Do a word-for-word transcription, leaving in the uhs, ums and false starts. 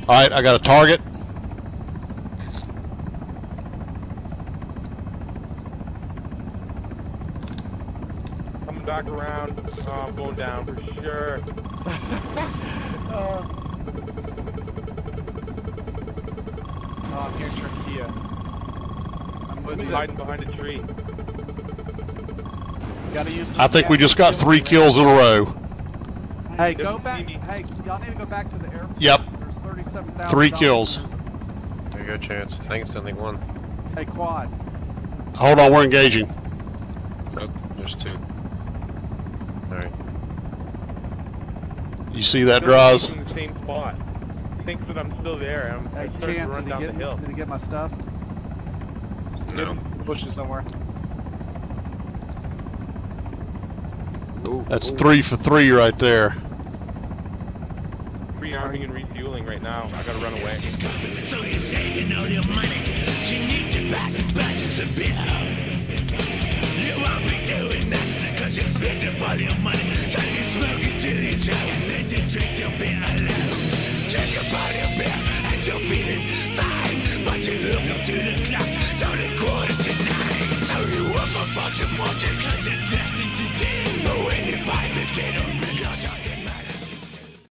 Alright, I got a target. Coming back around. Oh, I'm going down for sure. uh, oh, I'm hearing Turkey. I'm with He's you. hiding behind a tree. Gotta use I think we just got three kills in a row. Hey, go back. Hey, y'all need to go back to the airport. Yep. There's thirty-seven thousand. Three kills. There you go, Chance. I think it's only one. Hey, quad. Hold on, we're engaging. Oh, there's two. Alright. You see that, Still Draws? in the same spot. He thinks that I'm still there. I'm, Hey, I'm starting to Chance, run did down he, the get, hill. did he get my stuff? No. Bushes somewhere. Ooh, That's ooh. three for three right there. Rearming and refueling right now. I gotta run away. So you're saving all your money. You need to buy some budgets of beer. You won't be doing nothing because you spent up all your money.